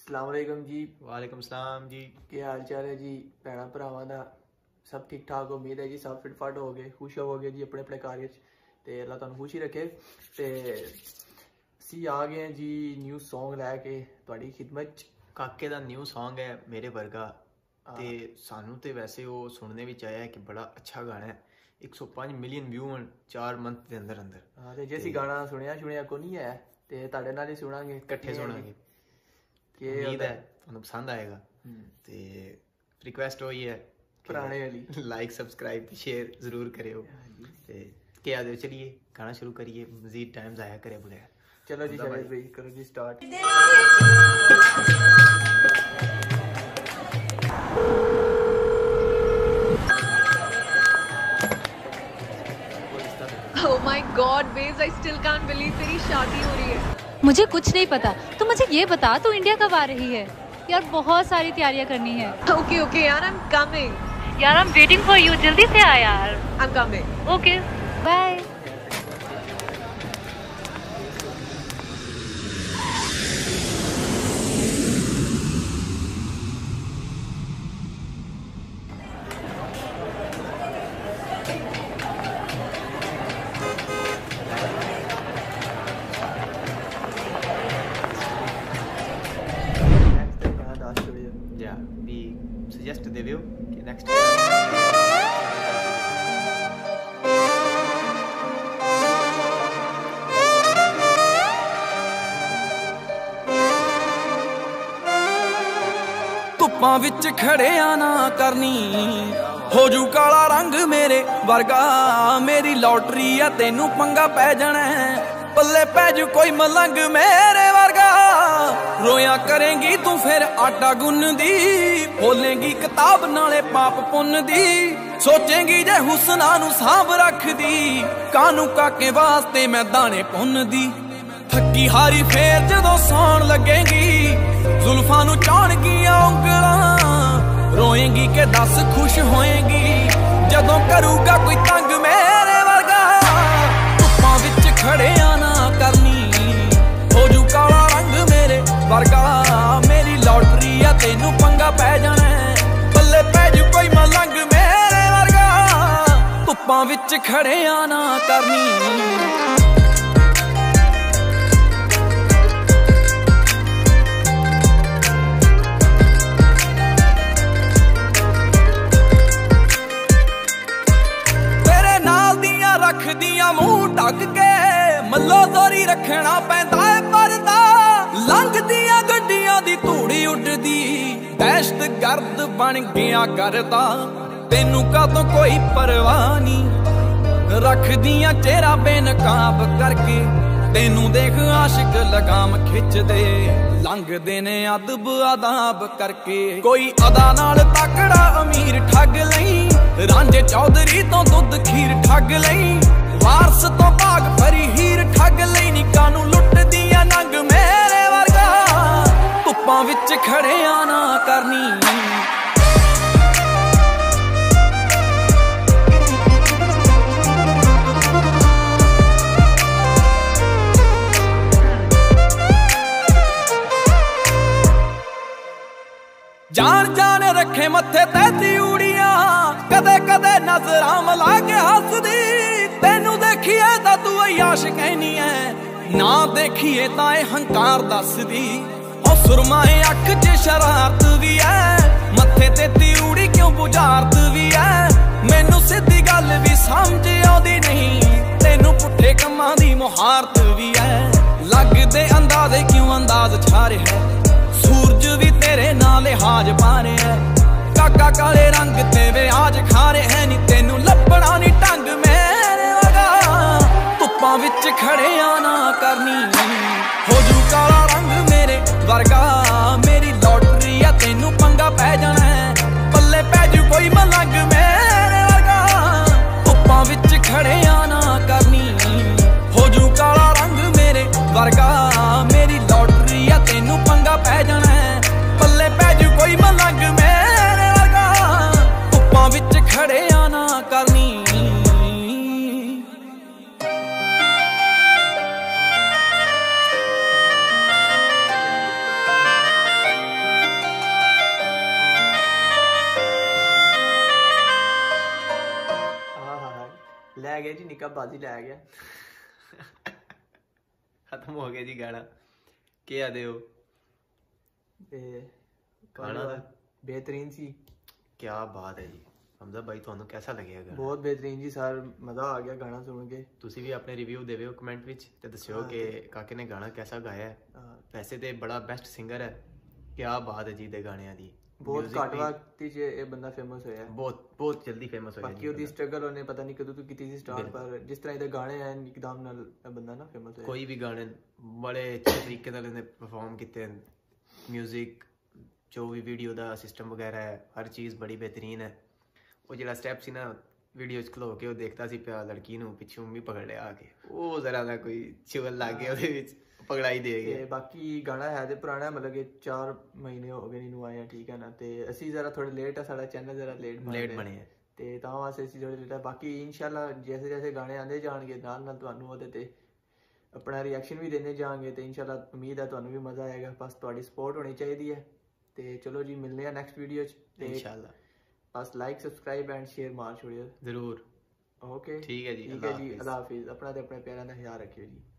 अस्सलाम वालेकुम जी। वालेकुम सलाम जी। क्या हाल चाल है जी भैन भरावां दा? सब ठीक ठाक उम्मीद है जी, सब फिट फाट हो गए, खुश हो गए जी अपने अपने कार्य ते अल्लाह तुहानू खुश ही रखे। ते असी आ गए जी न्यू सॉन्ग लैके तुहाडी खिदमत च। काके दा न्यू सॉन्ग है मेरे वर्गा ते सानू ते वैसे वो सुनने विच आया है कि बड़ा अच्छा गाना है। 105 मिलियन व्यू 4 मंथ के अंदर अंदर। हाँ, ते जे असी गाना सुनिया को नहीं है ते तुहाडे नाल ही सुनांगे, इकट्ठे सुनांगे। उम्मीद है तुहानू पसंद आएगा। ते रिक्वेस्ट होई है पुराने वाली लाइक सब्सक्राइब शेयर जरूर करियो। ते क्या दो चलिए गाना शुरू करिए, मजीद टाइम जाया करे बगैर। चलो जी शाहिद भाई करो जी start. Oh my God, babes, I still can't believe तेरी शादी हो रही है। मुझे कुछ नहीं पता, तो मुझे ये बता तू इंडिया कब आ रही है? यार बहुत सारी तैयारियां करनी है। Okay, यार I'm coming। यार I'm waiting for you, जल्दी से आ यार। I'm coming। Okay, bye। Yeah, we suggest the view कि next ਧੁੱਪਾਂ ਵਿੱਚ ਖੜਿਆ ਨਾ ਕਰਨੀ ਹੋ ਜੂ ਕਾਲਾ ਰੰਗ ਮੇਰੇ ਵਰਗਾ ਮੇਰੀ ਲੋਟਰੀ ਆ ਤੈਨੂੰ ਪੰਗਾ ਪੈ ਜਾਣਾ ਪੱਲੇ ਪੈ ਜੂ ਕੋਈ ਮਲੰਗ ਮੇਰੇ ਵਰਗਾ ਰੋਇਆ ਕਰੇਂਗੀ ਤੂੰ ਫਿਰ ਆਟਾ ਗੁੰਨਦੀ ਬੋਲੇਂਗੀ ਕਿਤਾਬ ਨਾਲੇ ਪਾਪ ਪੁੰਨ ਦੀ ਸੋਚੇਂਗੀ ਜੇ ਹੁਸਨਾ ਨੂੰ ਸਾਂਭ ਰੱਖਦੀ ਕਾਨੂੰ ਕਾਕੇ ਵਾਸਤੇ ਮੈਂ ਦਾਣੇ ਪੁੰਨਦੀ ਥੱਕੀ ਹਾਰੀ ਫੇਰ ਜਦੋਂ ਸੌਣ ਲੱਗੇਗੀ ਜ਼ੁਲਫਾਂ ਨੂੰ ਚਾਣਗੀਆਂ ਉਂਗਲਾਂ ਰੋਏਂਗੀ ਕਿ ਦੱਸ ਖੁਸ਼ ਹੋਏਂਗੀ ਜਦੋਂ ਕਰੂਗਾ ਕੋਈ ਤੰਗ ਮੇਰੇ ਵਰਗਾ ਧੁੱਪਾਂ ਵਿੱਚ ਖੜਿਆ ਨਾ ਕਰਨੀ ਹੋ ਜੂ ਕਾਲਾ ਰੰਗ ਮੇਰੇ ਵਰਗਾ ਮੇਰੀ ਲੋਟਰੀ ਆ ਤੈਨੂੰ ਪੰਗਾ ਪੈ ਜਾਣਾ ਬੱਲੇ ਪੈ ਜੂ ਕੋਈ ਮਲੰਗ ਮੇਰੇ ਵਰਗਾ ਧੁੱਪਾਂ ਵਿੱਚ ਖੜਿਆ ਨਾ ਕਰਨੀ ਰੱਖਦੀਆਂ ਮੂੰਹ ਢੱਕ ਕੇ ਮੱਲੋ ਦੋਰੀ ਰੱਖਣਾ ਪੈਂਦਾ ਏ ਪਰਦਾ ਲੰਘਦੀਆਂ ਗੱਡੀਆਂ ਦੀ ਧੂੜੀ ਉੱਡਦੀ ਦਹਿਸ਼ਤ ਗਰਦ ਬਣ ਗਿਆ ਕਰਦਾ ਤੈਨੂੰ ਕਾਹਤੋਂ ਕੋਈ ਪਰਵਾਹ ਨਹੀਂ ਰੱਖਦੀਆਂ ਚਿਹਰਾ ਬੇਨਕਾਬ ਕਰਕੇ ਤੈਨੂੰ ਦੇਖ ਆਸ਼ਿਕ ਲਗਾਮ ਖਿੱਚਦੇ ਲੰਘਦੇ ਨੇ ਅਦਬ ਆਦਾਬ ਕਰਕੇ ਕੋਈ ਅਦਾ ਨਾਲ ਤਕੜਾ ਅਮੀਰ ਠੱਗ ਲਈ ਰਾਂਝੇ ਚੌਧਰੀ ਤੋਂ ਦੁੱਧ ਖੀਰ ਠੱਗ ਲਈ ਵਾਰਸ ਤੋਂ ਭਾਗ ਭਰੀ ਹੀਰ ਠੱਗ ਲਈ ਨਿੱਕਾ ਨੂੰ ਲੁੱਟਦੀਆਂ ਨੰਗ ਮੇਰੇ ਵਰਗਾ ਧੁੱਪਾਂ ਵਿੱਚ ਖੜਿਆ ਨਾ ਕਰਨੀ ਜਾਨ ਜਾਨ ਰੱਖੇ ਮੱਥੇ ਤੇ ਤਿਊੜੀਆਂ ਕਦੇ ਕਦੇ ਨਜ਼ਰਾਂ ਮਿਲਾ ਕੇ ਹੱਸਦੀ ਤੈਨੂੰ ਦੇਖੀਏ ਤਾਂ ਤੂੰ ਅਯਾਸ਼ ਕਹਿਨੀ ਐ ਨਾ ਦੇਖੀਏ ਤਾਂ ਇਹ ਹੰਕਾਰ ਦੱਸਦੀ ਉਹ ਸੁਰਮਾਏ ਅੱਖ 'ਚ ਸ਼ਰਾਰਤ ਵੀ ਐ ਮੱਥੇ ਤੇ ਤਿਊੜੀ ਕਿਉਂ ਬੁਝਾਰਤ ਵੀ ਐ ਮੈਨੂੰ ਸਿੱਧੀ ਗੱਲ ਵੀ ਸਮਝ ਆਉਂਦੀ ਨਹੀਂ ਤੈਨੂੰ ਪੁੱਠੇ ਕੰਮਾਂ ਦੀ ਮੁਹਾਰਤ ਵੀ ਐ ਲੱਗਦੇ ਅੰਦਾਜ਼ੇ ਕਿਉਂ ਅੰਦਾਜ਼ ਛਾ ਰਿਹਾ ਸੂਰਜ ਵੀ ਤੇਰੇ ਨਾਲ ਲਿਹਾਜ਼ ਪਾ ਰਿਹਾ ਕਾਕਾ ਕਾਲੇ ਰੰਗ ਤੇ ਵਿਆਜ ਖਾ ਰਿਹਾ ਨੀ ਤੈਨੂੰ ਲੱਭਣਾ ਨੀ ਢੰਗ ਮੇਰੇ ਵਰਗਾ ਧੁੱਪਾਂ ਵਿੱਚ ਖੜਿਆ ਨਾ ਕਰਨੀ ਹੋ ਜੂ ਕਾਲਾ ਰੰਗ ਮੇਰੇ ਵਰਗਾ ਮੇਰੀ ਲੋਟਰੀ ਆ ਤੈਨੂੰ ਪੰਗਾ ਪੈ ਜਾਣਾ ਪੱਲੇ ਪੈ ਜੂ ਕੋਈ ਮਲੰਗ ਮੇਰੇ ਵਰਗਾ ਧੁੱਪਾਂ ਵਿੱਚ ਖੜਿਆ ਨਾ ਕਰਨੀ ਹੋ ਜੂ ਕਾਲਾ ਰੰਗ ਮੇਰੇ ਵਰਗਾ ਮੇਰੀ ਲੋਟਰੀ ਆ ਤੈਨੂੰ ਪੰਗਾ ਪੈ ਜਾਣਾ ਪੱਲੇ ਪੈ ਜੂ ਕੋਈ ਮਲੰਗ ਮੇਰੇ ਵਰਗਾ ਧੁੱਪਾਂ ਵਿੱਚ ਖੜਿਆ ਨਾ ਕਰਨੀ कप बाजी लै गया। खत्म हो गया जी गाना। क्या आदे हो ते गाना दा बेहतरीन सी। क्या बात है जी। हमजा भाई ਤੁਹਾਨੂੰ कैसा लगेगा गाना? बहुत बेहतरीन जी सर, मजा आ गया गाना सुन के। ਤੁਸੀਂ ਵੀ ਆਪਣੇ ਰਿਵਿਊ ਦੇਵਿਓ ਕਮੈਂਟ ਵਿੱਚ ਤੇ ਦੱਸਿਓ ਕਿ ਕਾਕੇ ਨੇ ਗਾਣਾ कैसा गाया है। ਵੈਸੇ ਤੇ ਬੜਾ ਬੈਸਟ ਸਿੰਗਰ ਹੈ। क्या बात है जी ਦੇ ਗਾਣਿਆਂ ਦੀ। ਬਹੁਤ ਘੱਟ ਵਕਤ ਵਿੱਚ ਇਹ ਬੰਦਾ ਫੇਮਸ ਹੋਇਆ। ਬਹੁਤ ਜਲਦੀ ਫੇਮਸ ਹੋਇਆ। ਬਾਕੀ ਉਹਦੀ ਸਟਰਗਲ ਉਹਨੇ ਪਤਾ ਨਹੀਂ ਕਦੋਂ ਤੋਂ ਕੀਤੀ ਸੀ ਸਟਾਰਟ, ਪਰ ਜਿਸ ਤਰ੍ਹਾਂ ਇਹਦੇ ਗਾਣੇ ਆਏ ਇੱਕਦਮ ਨਾਲ ਬੰਦਾ ਨਾ ਫੇਮਸ ਹੋਇਆ। ਕੋਈ ਵੀ ਗਾਣੇ ਬੜੇ ਅੱਛੇ ਤਰੀਕੇ ਨਾਲ ਇਹਨੇ ਪਰਫਾਰਮ ਕੀਤੇ। ਮਿਊਜ਼ਿਕ ਜੋ ਵੀ ਵੀਡੀਓ ਦਾ ਸਿਸਟਮ ਵਗੈਰਾ ਹੈ, ਹਰ ਚੀਜ਼ ਬੜੀ ਬਿਹਤਰੀਨ ਹੈ। ਉਹ ਜਿਹੜਾ ਸਟੈਪ ਸੀ ਨਾ ਵੀਡੀਓ 'ਚ ਖਲੋ ਕੇ ਉਹ ਦੇਖਦਾ ਸੀ ਪਿਆ ਲੜਕੀ ਨੂੰ, ਪਿੱਛੋਂ ਵੀ ਪਕੜ ਲਿਆ ਆ ਕੇ, ਉਹ ਜ਼ਰਾ ਦਾ ਕੋਈ ਚਿਵਲ ਲੱਗ ਗਿਆ ਉਹਦੇ ਵਿੱਚ, ਪਗੜਾਈ ਦੇ ਗਏ। ਬਾਕੀ ਗਾਣਾ ਹੈ ਤੇ ਪੁਰਾਣਾ, ਮਤਲਬ ਕਿ 4 ਮਹੀਨੇ ਹੋ ਗਏ ਇਹਨੂੰ ਆਇਆ, ਠੀਕ ਹੈ ਨਾ। ਤੇ ਅਸੀਂ ਜ਼ਰਾ ਥੋੜੇ ਲੇਟ ਆ, ਸਾਡਾ ਚੈਨਲ ਜ਼ਰਾ ਲੇਟ ਬਣੇ ਹੈ ਤੇ ਤਾਂ ਵਾਸਤੇ ਅਸੀਂ ਥੋੜੇ ਲੇਟ ਆ। ਬਾਕੀ ਇਨਸ਼ਾਅੱਲਾ ਜੈਸੇ ਜੈਸੇ ਗਾਣੇ ਆਉਂਦੇ ਜਾਣਗੇ ਨਾਲ ਨਾਲ ਤੁਹਾਨੂੰ ਉਹਦੇ ਤੇ ਆਪਣਾ ਰਿਐਕਸ਼ਨ ਵੀ ਦੇਣੇ ਜਾਣਗੇ ਤੇ ਇਨਸ਼ਾਅੱਲਾ ਉਮੀਦ ਹੈ ਤੁਹਾਨੂੰ ਵੀ ਮਜ਼ਾ ਆਏਗਾ। ਬਸ ਤੁਹਾਡੀ ਸਪੋਰਟ ਹੋਣੀ ਚਾਹੀਦੀ ਹੈ। ਤੇ ਚਲੋ ਜੀ ਮਿਲਦੇ ਆ ਨੈਕਸਟ ਵੀਡੀਓ 'ਚ ਇਨਸ਼ਾਅੱਲਾ। बस लाइक सब्सक्राइब एंड शेयर मार छोड़िए जरूर। ओके ठीक है जी। अल्लाह हाफिज़। अपना ते अपने प्यारा का ख्याल रखियो जी।